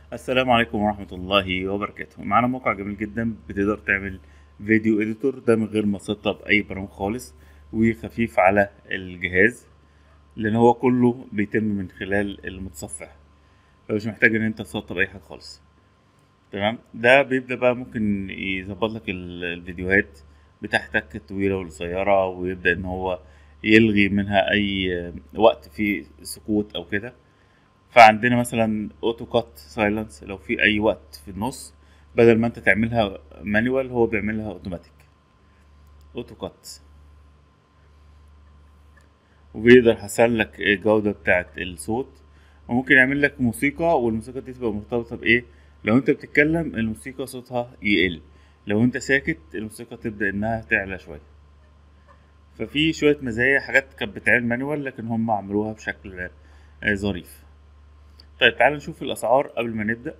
السلام عليكم ورحمة الله وبركاته. معانا موقع جميل جدا بتقدر تعمل فيديو اديتور ده من غير ما تسطب اي برامج خالص، وخفيف على الجهاز لان هو كله بيتم من خلال المتصفح، فمش محتاج ان انت تسطب اي حاجة خالص. تمام، ده بيبدأ بقى ممكن يظبط لك الفيديوهات بتاعتك الطويلة والقصيرة، ويبدأ ان هو يلغي منها اي وقت فيه سكوت او كده. فعندنا مثلا اوتو كات سايلنس، لو في اي وقت في النص بدل ما انت تعملها مانيوال هو بيعملها اوتوماتيك اوتو كات. وبيقدر يحسن لك الجودة بتاعة الصوت، وممكن يعمل لك موسيقى، والموسيقى دي تبقى مرتبطة بايه. لو انت بتتكلم الموسيقى صوتها يقل، لو انت ساكت الموسيقى تبدأ انها تعلى شوية. ففي شوية مزايا، حاجات كانت بتتعمل مانيوال لكن هم عملوها بشكل ظريف. طيب تعال نشوف الاسعار قبل ما نبدأ.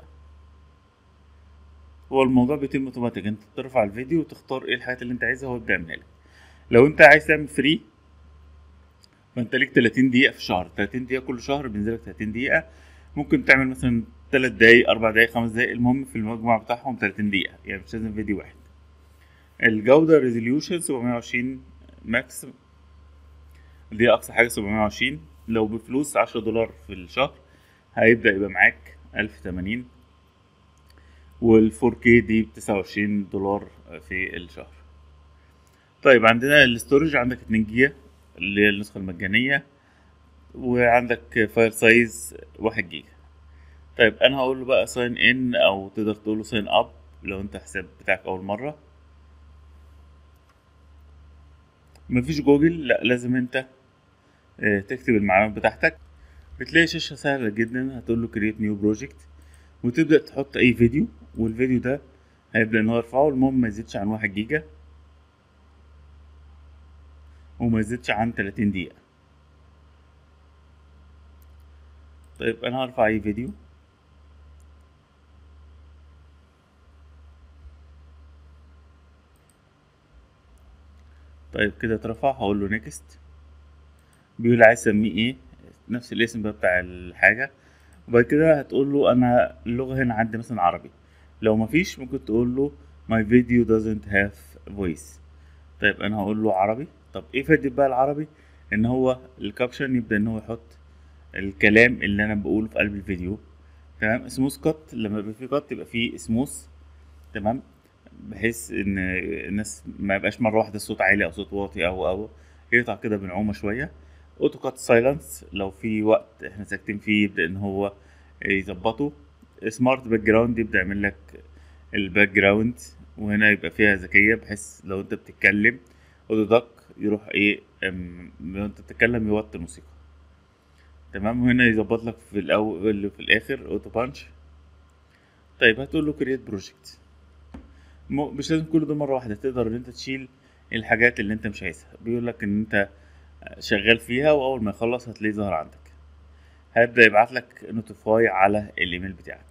هو الموضوع بيتم اوتوماتيك، انت بترفع الفيديو وتختار ايه الحاجات اللي انت عايزها هو بيعملها لك. لو انت عايز تعمل فري فانت ليك 30 دقيقة في الشهر، 30 دقيقة كل شهر بينزلك 30 دقيقة. ممكن تعمل مثلا 3 دقايق 4 دقايق 5 دقايق، المهم في المجموع بتاعهم 30 دقيقة، يعني مش لازم فيديو واحد. الجودة ريزوليوشن 720 ماكس، دي اقصى حاجة 720. لو بفلوس $10 في الشهر هيبدأ يبقى معاك 1080، وال 4K دي ب $29 في الشهر. طيب عندنا الاستورج، عندك 2 جيجا اللي هي النسخة المجانية، وعندك فايل سايز 1 جيجا. طيب انا هقول له بقى ساين ان، او تقدر تقول له ساين اب لو انت حساب بتاعك اول مرة. مفيش جوجل، لا لازم انت تكتب المعلومات بتاعتك. بتلاقي شاشة سهلة جدا، هتقول له create new project وتبدأ تحط اي فيديو، والفيديو ده هيبدأ ان هو يرفعه. المهم ما يزيدش عن 1 جيجا، وما يزيدش عن 30 دقيقة. طيب انا هرفع اي فيديو. طيب كده اترفع، هقول له نيكست. بيقول عايز اسميه ايه، نفس الاسم بقى بتاع الحاجة. وبعد كده هتقول له انا اللغة هنا عندي مثلا عربي، لو مفيش ممكن تقول له my video doesn't have voice. طيب انا هقول له عربي. طب ايه فايدة بقى العربي؟ ان هو الكابشن يبدأ ان هو يحط الكلام اللي انا بقوله في قلب الفيديو. تمام، سموث كات، لما يبقى في كات يبقى فيه سموث. تمام، بحيث ان الناس ما يبقاش مره واحده الصوت عالي او صوت واطي او يقطع كده بنعومه شويه. اوتو كات سايلنس، لو في وقت احنا ساكتين فيه يبدا ان هو يظبطه. سمارت باك جراوند، يبدا يعمل لك الباك جراوند، وهنا يبقى فيها ذكيه بحيث لو انت بتتكلم اوتو داك يروح ايه، لو انت بتتكلم يوطي الموسيقى. تمام، وهنا يظبط لك في الاول وفي الاخر اوتو بانش. طيب هتقول له كرييت بروجكت. مش لازم كل ده مرة واحدة، تقدر ان انت تشيل الحاجات اللي انت مش عايزها. بيقول لك ان انت شغال فيها، واول ما يخلص هتلاقيه ظهر عندك، هيبدأ يبعت لك نوتيفاي على الايميل بتاعك.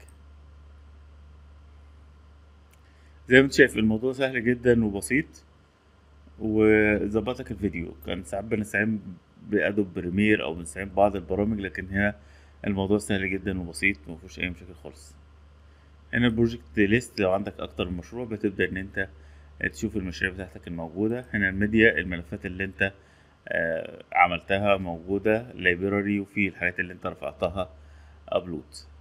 زي ما انت شايف الموضوع سهل جدا وبسيط، وظبط لك الفيديو. كان ساعات بنستعين بأدوب بريمير او بنستعين ببعض البرامج، لكن هنا الموضوع سهل جدا وبسيط ومفيهوش اي مشاكل خالص. هنا البروجكت ليست، لو عندك اكتر من مشروع بتبدأ ان انت تشوف المشاريع بتاعتك الموجودة. هنا الميديا، الملفات اللي انت عملتها موجودة لايبراري، وفي الحاجات اللي انت رفعتها ابلود.